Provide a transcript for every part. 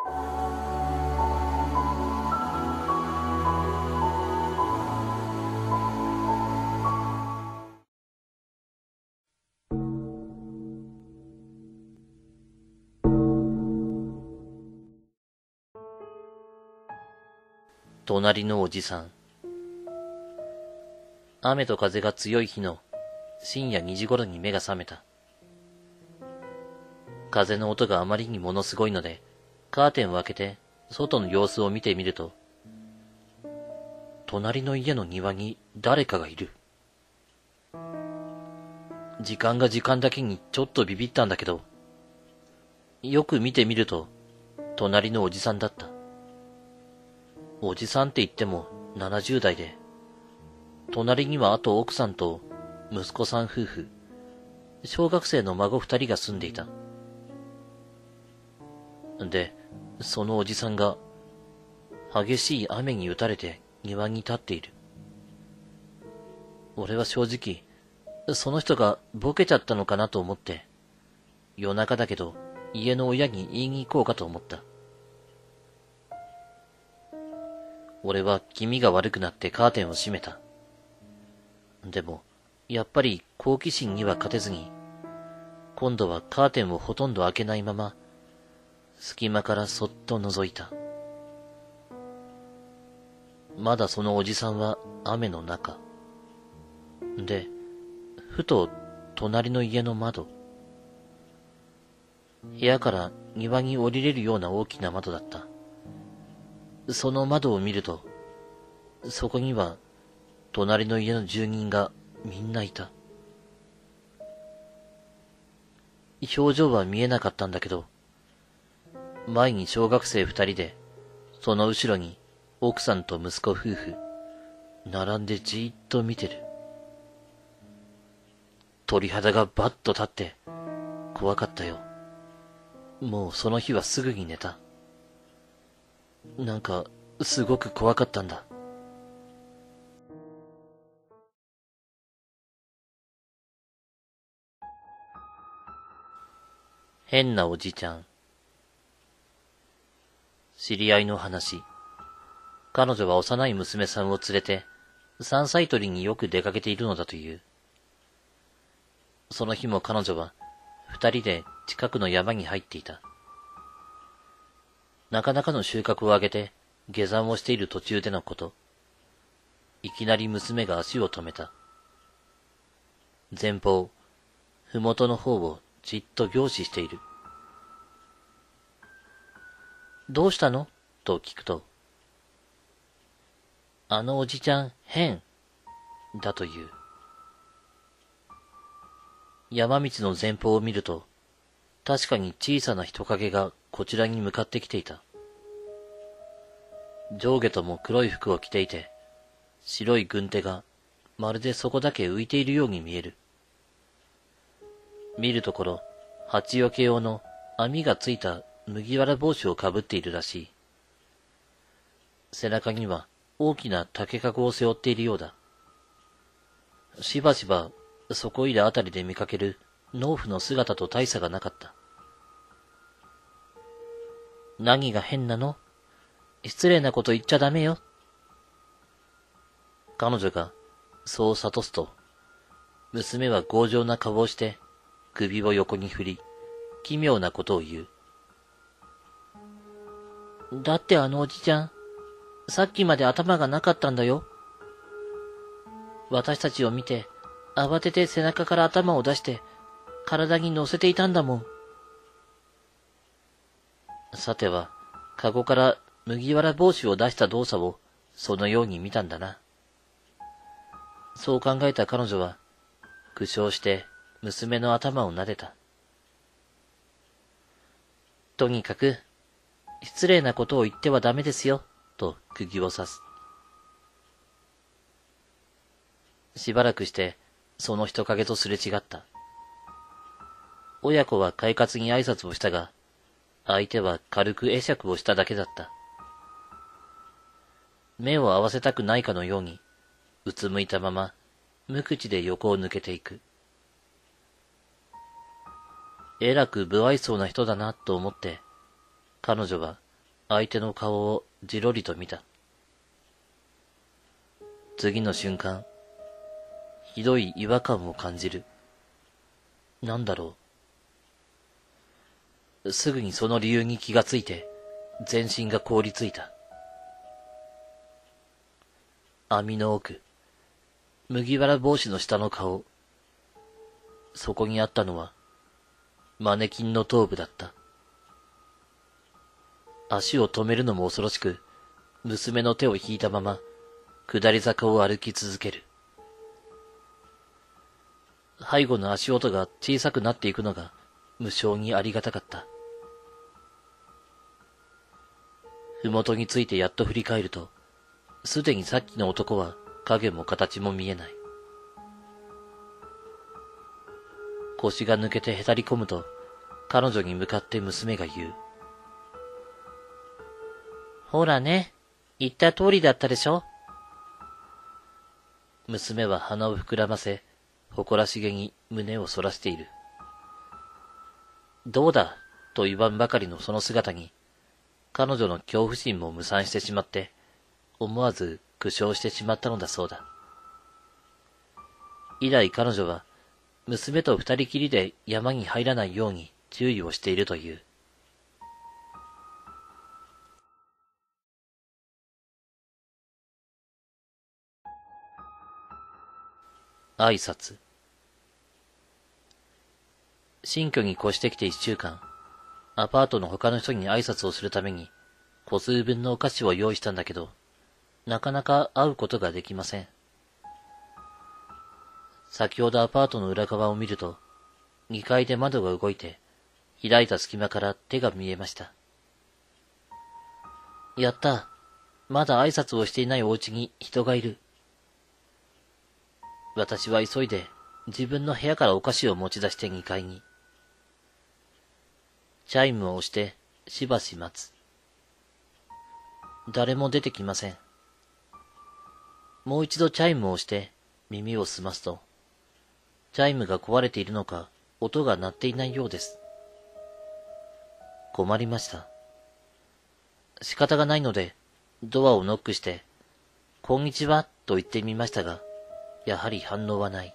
隣のおじさん。雨と風が強い日の深夜2時頃に目が覚めた。風の音があまりにものすごいので、カーテンを開けて外の様子を見てみると、隣の家の庭に誰かがいる。時間が時間だけにちょっとビビったんだけど、よく見てみると、隣のおじさんだった。おじさんって言っても70代で、隣にはあと奥さんと息子さん夫婦、小学生の孫2人が住んでいた。で、そのおじさんが激しい雨に打たれて庭に立っている。俺は正直、その人がボケちゃったのかなと思って、夜中だけど家の親に言いに行こうかと思った。俺は気味が悪くなってカーテンを閉めた。でも、やっぱり好奇心には勝てずに、今度はカーテンをほとんど開けないまま、隙間からそっと覗いた。まだそのおじさんは雨の中。で、ふと隣の家の窓。部屋から庭に降りれるような大きな窓だった。その窓を見ると、そこには隣の家の住人がみんないた。表情は見えなかったんだけど、前に小学生2人で、その後ろに奥さんと息子夫婦、並んでじーっと見てる。鳥肌がバッと立って、怖かったよ。もうその日はすぐに寝た。なんか、すごく怖かったんだ。変なおじちゃん。知り合いの話。彼女は幼い娘さんを連れて、山菜採りによく出かけているのだという。その日も彼女は、二人で近くの山に入っていた。なかなかの収穫を上げて、下山をしている途中でのこと。いきなり娘が足を止めた。前方、ふもとの方をじっと凝視している。どうしたのと聞くと、あのおじちゃん変、だという。山道の前方を見ると、確かに小さな人影がこちらに向かってきていた。上下とも黒い服を着ていて、白い軍手がまるでそこだけ浮いているように見える。見るところ、蜂よけ用の網がついた麦わら帽子をかぶっているらしい。背中には大きな竹かごを背負っているようだ。しばしばそこいらあたりで見かける農夫の姿と大差がなかった。何が変なの？失礼なこと言っちゃダメよ。彼女がそう諭すと、娘は強情な顔をして首を横に振り、奇妙なことを言う。だってあのおじちゃん、さっきまで頭がなかったんだよ。私たちを見て、慌てて背中から頭を出して、体に乗せていたんだもん。さては、カゴから麦わら帽子を出した動作を、そのように見たんだな。そう考えた彼女は、苦笑して娘の頭を撫でた。とにかく、失礼なことを言ってはダメですよ、と釘を刺す。しばらくして、その人影とすれ違った。親子は快活に挨拶をしたが、相手は軽く会釈をしただけだった。目を合わせたくないかのように、うつむいたまま、無口で横を抜けていく。えらく不愛想な人だなと思って、彼女は相手の顔をじろりと見た。次の瞬間、ひどい違和感を感じる。なんだろう。すぐにその理由に気がついて、全身が凍りついた。網の奥、麦わら帽子の下の顔。そこにあったのは、マネキンの頭部だった。足を止めるのも恐ろしく、娘の手を引いたまま、下り坂を歩き続ける。背後の足音が小さくなっていくのが無性にありがたかった。ふもとについてやっと振り返ると、すでにさっきの男は影も形も見えない。腰が抜けてへたり込むと、彼女に向かって娘が言う。ほらね、言った通りだったでしょ。娘は鼻を膨らませ、誇らしげに胸をそらしている。どうだ、と言わんばかりのその姿に、彼女の恐怖心も無散してしまって、思わず苦笑してしまったのだそうだ。以来彼女は、娘と二人きりで山に入らないように注意をしているという。挨拶。新居に越してきて1週間、アパートの他の人に挨拶をするために、個数分のお菓子を用意したんだけど、なかなか会うことができません。先ほどアパートの裏側を見ると、2階で窓が動いて、開いた隙間から手が見えました。やった。まだ挨拶をしていないお家に人がいる。私は急いで自分の部屋からお菓子を持ち出して2階に。チャイムを押してしばし待つ。誰も出てきません。もう一度チャイムを押して耳を澄ますと、チャイムが壊れているのか音が鳴っていないようです。困りました。仕方がないのでドアをノックして、こんにちはと言ってみましたが、やはり反応はない。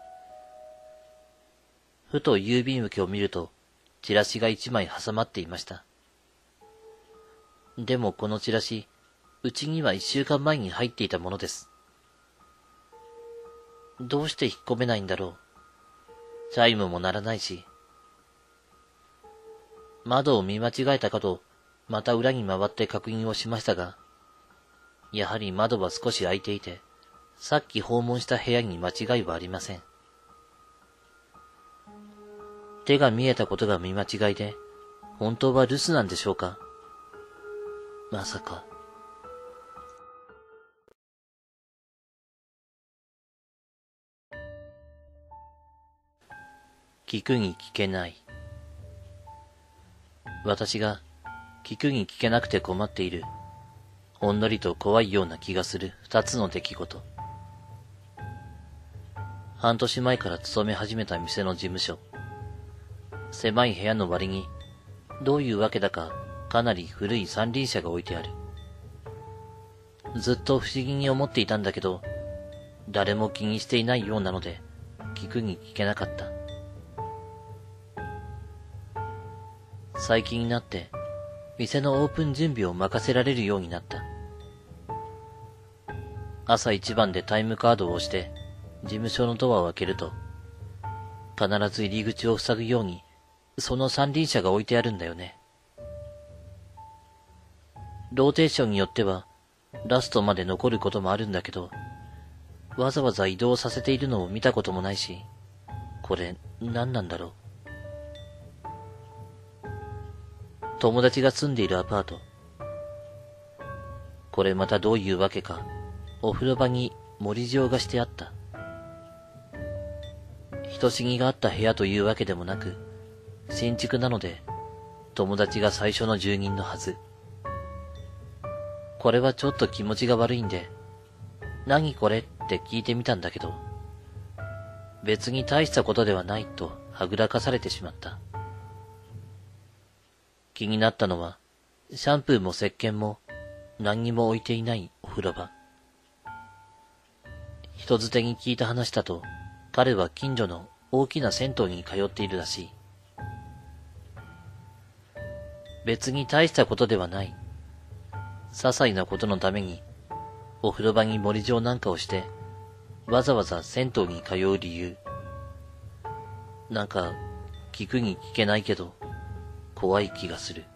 ふと郵便受けを見ると、チラシが1枚挟まっていました。でもこのチラシ、うちには1週間前に入っていたものです。どうして引っ込めないんだろう。チャイムも鳴らないし。窓を見間違えたかと、また裏に回って確認をしましたが、やはり窓は少し開いていて、さっき訪問した部屋に間違いはありません。手が見えたことが見間違いで、本当は留守なんでしょうか。まさか。聞くに聞けない。私が聞くに聞けなくて困っている、ほんのりと怖いような気がする2つの出来事。半年前から勤め始めた店の事務所。狭い部屋の割に、どういうわけだかかなり古い三輪車が置いてある。ずっと不思議に思っていたんだけど、誰も気にしていないようなので、聞くに聞けなかった。最近になって、店のオープン準備を任せられるようになった。朝一番でタイムカードを押して、事務所のドアを開けると、必ず入り口を塞ぐように、その三輪車が置いてあるんだよね。ローテーションによっては、ラストまで残ることもあるんだけど、わざわざ移動させているのを見たこともないし、これ何なんだろう。友達が住んでいるアパート。これまたどういうわけか、お風呂場に盛り塩がしてあった。人死にがあった部屋というわけでもなく、新築なので、友達が最初の住人のはず。これはちょっと気持ちが悪いんで、何これって聞いてみたんだけど、別に大したことではないとはぐらかされてしまった。気になったのは、 シャンプーも石鹸も何にも置いていないお風呂場。人づてに聞いた話だと、彼は近所の大きな銭湯に通っているらしい。別に大したことではない。些細なことのために、お風呂場に盛り状なんかをして、わざわざ銭湯に通う理由。なんか、聞くに聞けないけど、怖い気がする。